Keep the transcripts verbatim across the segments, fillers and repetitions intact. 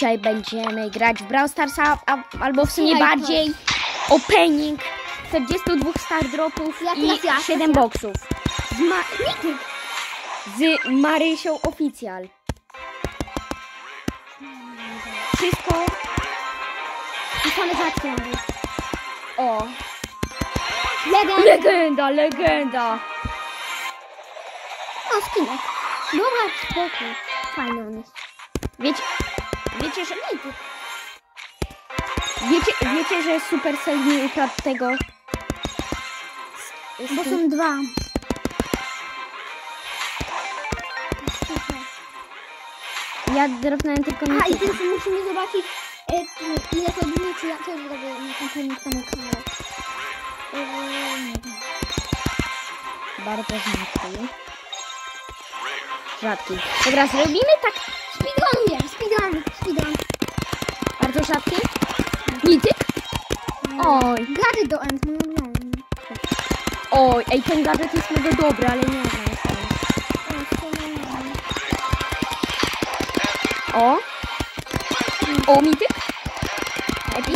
Dzisiaj będziemy grać w Brawl Starsa, a, albo w sumie Słuchaj, bardziej opening czterdzieści dwa star dropów Ja, i ja, ja, siedem ja. boxów. Z, Ma z Marysią Oficjal. Wszystko Pisane rzadkie. o. Legenda. Legenda, legenda. O, skinek. Dobra, spokój. Fajny on jest. Wiecie, wiecie, że wiecie, wiecie, że Supercell nie ukradł tego. Z, Bo z są dwa. Ja drobnąłem tylko na A i teraz musimy zobaczyć, e, ile to dni, czy ja też zrobię na kampanii temu kanał. Bardzo rzadki. Rzadki. Dobra, zrobimy tak. Speedrun wiem, speedrun, speedrun. Bardzo rzadki. Mityk. Oj. Gadżet do end, no no. Oj, ej, ten gadżet jest mega dobry, ale nie znam. O. O, mityk. Epic.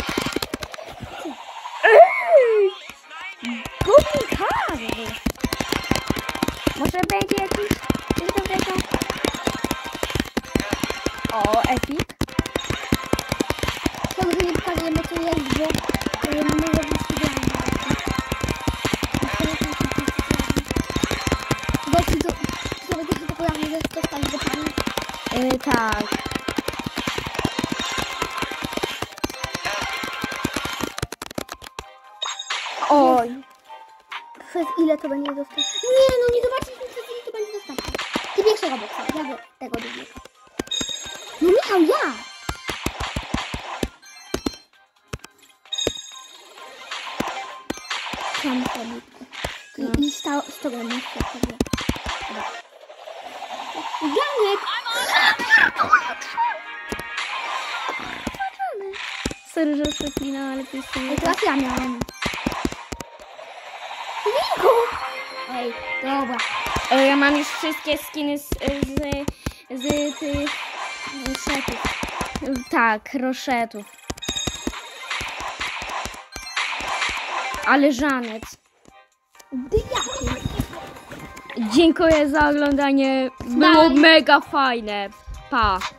Ej! Goblin Carl. Może będzie jakiś coś dobrego. O, epic. Tego, że nie pokażemy, co jest, bo e, mamy robić speedrun. Gości, to sobie też się pojawi, że to stanie do pani. Yy, tak. Oj. Przez ile to będzie dostępne? Nie, no nie zobaczyliśmy, przez ile to będzie dostępne. Ty pierwszego boksa, ja go, tego drugiego. No Michał, ja! Tam sobie. I, No. i stał, z tego muszę sobie. Janek! Sorry, że przeklinam, ale to jest... Ej, teraz ja miałem. Niko! Ej, dobra. E, Ja mam już wszystkie skiny z, z, z tych Setów. tak, roszetów. Ale żanec. Jakie? Dziękuję za oglądanie. Było Bye. mega fajne. Pa.